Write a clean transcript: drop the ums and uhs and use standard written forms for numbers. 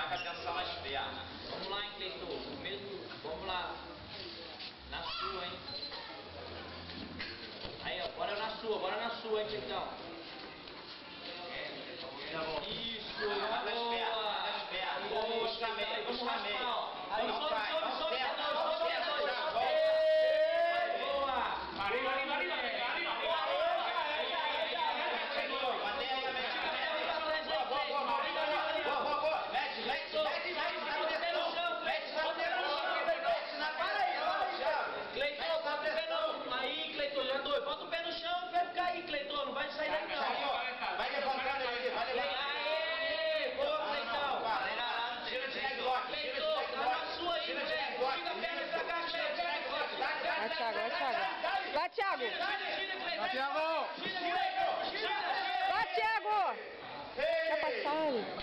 com a atenção mais perna. Vamos lá, hein, Cleiton. Mesmo, vamos lá. Na sua, hein. Aí, ó, bora na sua, hein, Cleitão. Isso, boa. Vamos caminhar, vamos caminhar. Aí, sobe. Bota o pé no chão e vai ficar aí, Cleiton. Não vai sair daí, não. Vai levantando aí, vai levantando. Aê! Boa, Cleiton. Tira de negócio. Cleiton, tá na sua aí, velho. Fica a perna pra cá, Cleiton. Vai, Thiago. Vai, Thiago. Tira, Cleiton. Vai, Thiago. Tá passando.